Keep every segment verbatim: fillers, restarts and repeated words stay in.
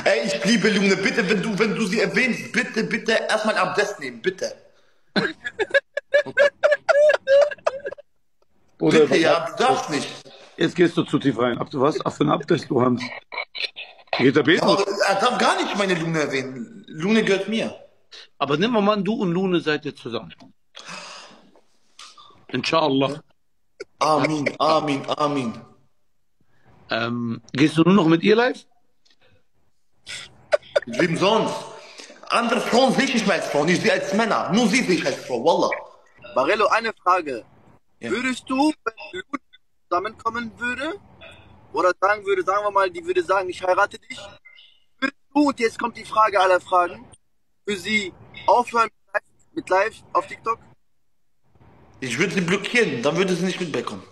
Ey, ich liebe Lune. Bitte, wenn du, wenn du sie erwähnst, bitte, bitte erstmal Abdest nehmen. Bitte. Oder Bitte, ja, du darfst nicht. Jetzt gehst du zu tief rein. Ab, was für ein Abdest du hast. Geht der beten? Aber er darf gar nicht meine Lune erwähnen. Lune gehört mir. Aber nehmen wir mal an, du und Lune seid ihr zusammen. Inshallah. Amin, Amin, Amin. Ähm, gehst du nur noch mit ihr live? Mit wem sonst? Andere Frauen sehe ich nicht mehr als Frauen, ich sehe als Männer. Nur sie sehe ich als Frau, Wallah. Barello, eine Frage. Ja. Würdest du, wenn Lune zusammenkommen würde, oder sagen würde, sagen wir mal, die würde sagen, ich heirate dich, würdest du, und jetzt kommt die Frage aller Fragen, für sie aufhören mit live, mit live auf TikTok? Ich würde sie blockieren, dann würde sie nicht mitbekommen.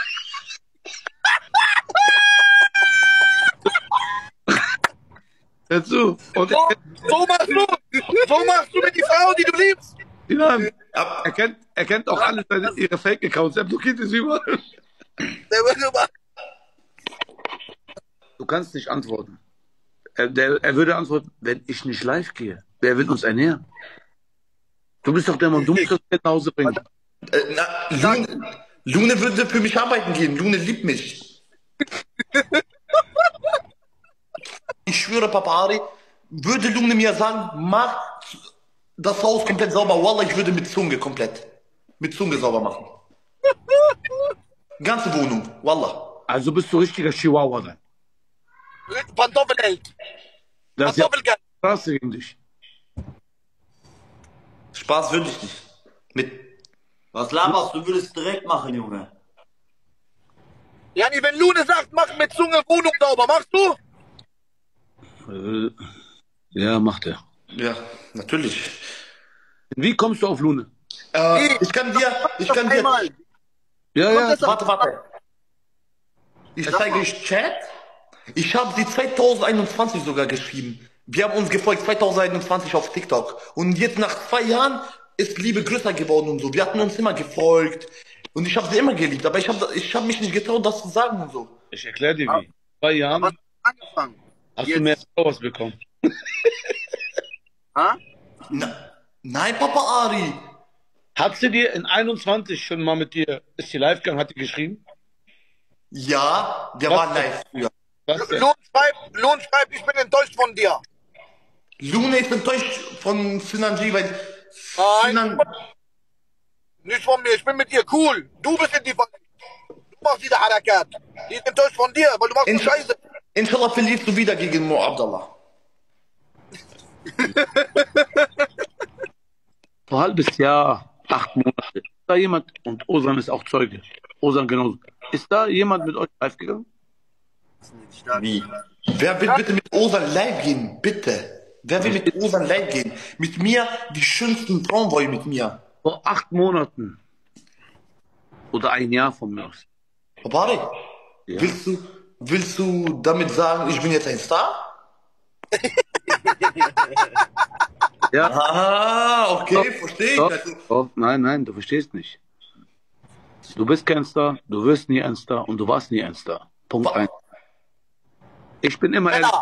Dazu. Und So, so machst du! So machst du mit die Frau, die du liebst! Sinan, er kennt, er kennt auch alle seine, ihre Fake-Accounts. Er blockiert es überall. Der würde mal. Du kannst nicht antworten. Er, der, er würde antworten, wenn ich nicht live gehe, wer will uns ernähren? Du bist doch der Mann, du musst das Geld nach Hause bringen. Äh, na, Lune, Lune würde für mich arbeiten gehen, Lune liebt mich. Ich schwöre, Papa Ari, würde Lune mir sagen, mach das Haus komplett sauber. Wallah, ich würde mit Zunge komplett. Mit Zunge sauber machen. Ganze Wohnung, Wallah. Also bist du richtiger Chihuahua dann. Pantoffelheld. Das ist ja Pantoffelgeld. Straße gegen dich. Spaß würde ich nicht. Mit Was laberst du? Würdest direkt machen, Junge. Jani, wenn Lune sagt, mach mit Zunge Wohnung sauber, machst du? Äh, ja, macht er. ja, natürlich. Wie kommst du auf Lune? Äh, ich kann dir, ich kann dir, Einmal. Ja, ja. warte, warte. Ich zeige euch Chat. Ich habe sie zwanzig einundzwanzig sogar geschrieben. Wir haben uns gefolgt zwanzig einundzwanzig auf TikTok. Und jetzt nach zwei Jahren ist Liebe größer geworden und so. Wir hatten uns immer gefolgt. Und ich habe sie immer geliebt. Aber ich habe ich hab mich nicht getraut, das zu sagen und so. Ich erkläre dir wie. Zwei Jahren Was angefangen? hast Jetzt. du mehr Followers bekommen. Ha? Na, nein, Papa Ari. Hat sie dir in einundzwanzig schon mal mit dir, ist sie live gegangen, hat die geschrieben? Ja, wir Was waren denn? live früher. Was denn? Lohn schreibt, Lohn schreibt, ich bin enttäuscht von dir. Lune ist enttäuscht von Sinanji, weil Nein, Sinan, nicht von mir, ich bin mit dir cool. Du bist in die Falle. Du machst wieder Harakat. Die ist enttäuscht von dir, weil du machst In- nur Scheiße. inshallah verlierst du wieder gegen Mo Abdallah. Vor ein halbes Jahr, acht Monate. Ist da jemand, und Osan ist auch Zeuge. Osan genauso. Ist da jemand mit euch live gegangen? Wie? Wer will bitte mit Osan live gehen? Bitte. Wer will mit Osan live gehen? Mit mir, die schönsten Frauen wollen mit mir. Vor acht Monaten. Oder ein Jahr von mir aus. Papa Ari, Ja. willst du, willst du damit sagen, ich bin jetzt ein Star? Ja. Ah, okay, verstehe ich. Doch, Also, doch, nein, nein, du verstehst nicht. Du bist kein Star, du wirst nie ein Star und du warst nie ein Star. Punkt Wa- eins. Ich bin immer ehrlich. Männer.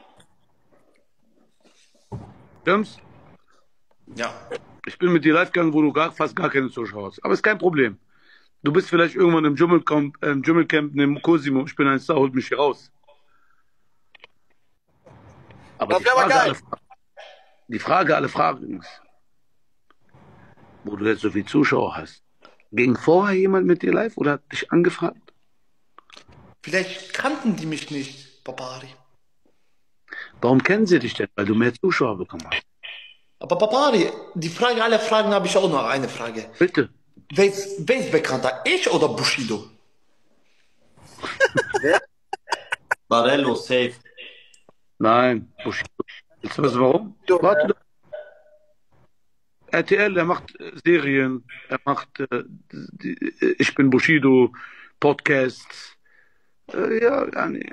Stimmt's? ja. Ich bin mit dir live gegangen, wo du gar, fast gar keine Zuschauer hast. Aber ist kein Problem. Du bist vielleicht irgendwann im Dschungelcamp, äh, im Dschungelcamp neben Cosimo. Ich bin ein Star, holt mich hier raus. Aber Das die wär aber Frage, geil. alle, Fra- die Frage alle Fragen ist, wo du jetzt so viele Zuschauer hast, ging vorher jemand mit dir live oder hat dich angefragt? Vielleicht kannten die mich nicht, Papa Ari. Warum kennen sie dich denn? Weil du mehr Zuschauer bekommen hast. Aber Papa Ari, die Frage aller Fragen habe ich auch noch eine Frage. Bitte. Wer ist, wer ist bekannter, ich oder Bushido? Barello, safe. Nein, Bushido. Willst du wissen warum? Warte doch. R T L, er macht äh, Serien, er macht äh, die, äh, Ich bin Bushido, Podcasts. Äh, ja, ja, nee.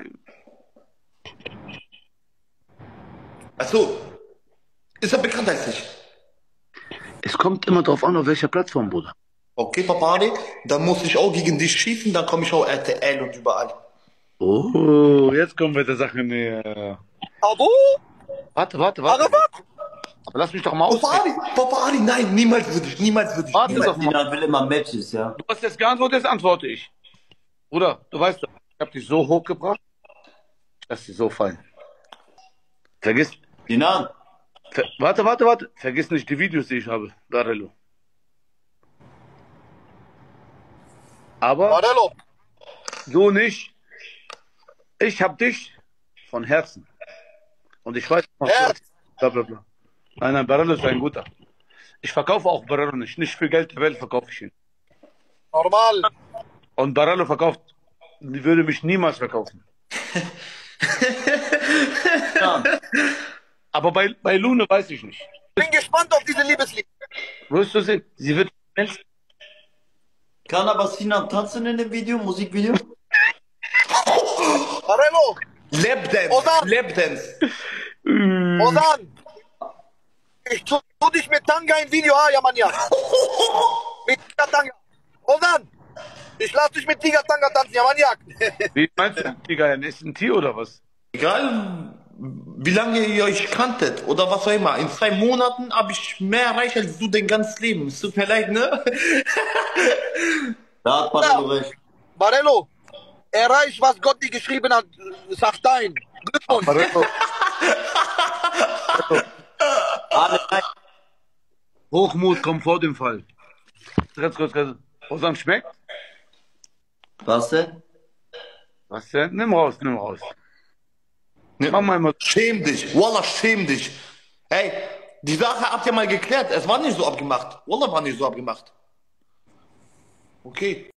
Achso, ist er bekannter als ich? Es kommt immer drauf an, auf welcher Plattform, Bruder. Okay, Papa Ari, dann muss ich auch gegen dich schießen, dann komme ich auch R T L und überall. Oh, jetzt kommen wir der Sache näher. Abo? Warte, warte, warte. Arafat? Aber lass mich doch mal Papa ausreden. Ali, Papa Ali, nein, niemals würde ich, niemals würde ich. Warte niemals. doch mal. Sinan will immer Matches, ja. Du hast jetzt geantwortet, jetzt antworte ich. Bruder, du weißt doch, ich hab dich so hochgebracht, ich lass dich so fallen. Vergiss, Sinan, ver, warte, warte, warte. Vergiss nicht die Videos, die ich habe, Barello. Aber Barello. so nicht. Ich hab dich von Herzen. Und ich weiß, was Herz. bla bla bla. Nein, nein, Barello ist ein guter. Ich verkaufe auch Barello nicht. Nicht für Geld der Welt verkaufe ich ihn. Normal. Und Barello verkauft, die würde mich niemals verkaufen. Sinan, Aber bei, bei Lune weiß ich nicht. Bin gespannt auf diese Liebeslied. Wirst du sehen, sie wird kann aber Sinan tanzen in dem Video, Musikvideo? Barello. Lapdance, Ozan. Lapdance. Ozan. Ich tu, tu dich mit Tanga im Video, ah, ja, Mann, ja. Mit Tiger Tanga. Ozan. Ich lass dich mit Tiger Tanga tanzen, ja, Mann, ja. Wie meinst du, Digga, ist ein Tier oder was? Egal, wie lange ihr euch kanntet oder was auch immer. In zwei Monaten habe ich mehr erreicht als du dein ganzes Leben. Es tut mir leid, ne? Da hat Barello recht. Barello. Erreich, was Gott dir geschrieben hat. Sag dein. Glückwunsch. Barello, Alle rein. Hochmut kommt vor dem Fall. Ganz kurz, ganz kurz. Ozan schmeckt? Was denn? Was denn? Nimm raus, nimm raus. Ne? Mach mal immer. Schäm dich, Wallah, schäm dich. Ey, die Sache habt ihr mal geklärt. Es war nicht so abgemacht. Wallah war nicht so abgemacht. Okay.